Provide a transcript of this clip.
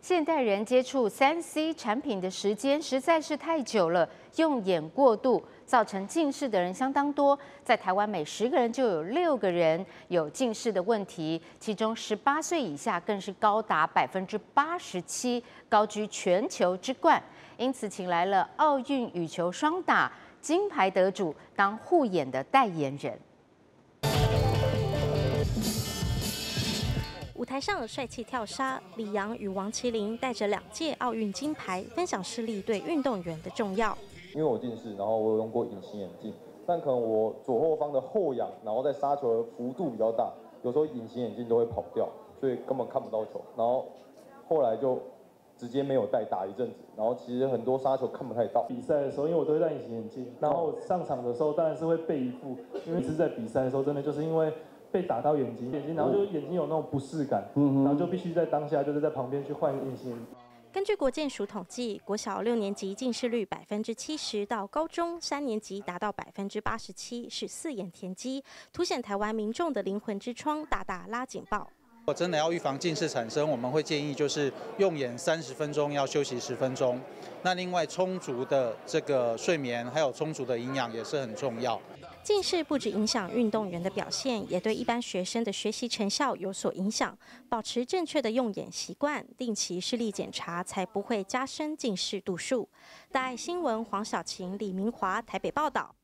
现代人接触3C 产品的时间实在是太久了，用眼过度造成近视的人相当多。在台湾，每10个人就有6个人有近视的问题，其中18岁以下更是高达87%，高居全球之冠。因此，请来了奥运羽球双打金牌得主当护眼的代言人。 舞台上帅气跳杀，李阳与王麒麟带着2届奥运金牌，分享视力对运动员的重要。 因为我近视，然后我有用过隐形眼镜，但可能我左后方的后仰，然后在杀球的幅度比较大，有时候隐形眼镜都会跑掉，所以根本看不到球。然后后来就直接没有戴，打一阵子，然后其实很多杀球看不太到。 比赛的时候，因为我都会戴隐形眼镜，然后上场的时候当然是会备一副，因为是在比赛的时候，真的就是因为。 被打到眼睛，然后就眼睛有那种不适感，然后就必须在当下就是在旁边去换隐形眼镜。 根据国健署统计，国小6年级近视率70%，到高中3年级达到87%，是4眼田鸡，凸显台湾民众的灵魂之窗，大大拉警报。 如果真的要预防近视产生，我们会建议就是用眼30分钟，要休息10分钟。那另外充足的这个睡眠，还有充足的营养也是很重要。 近视不只影响运动员的表现，也对一般学生的学习成效有所影响。保持正确的用眼习惯，定期视力检查，才不会加深近视度数。大爱新闻黄晓晴、李明华台北报道。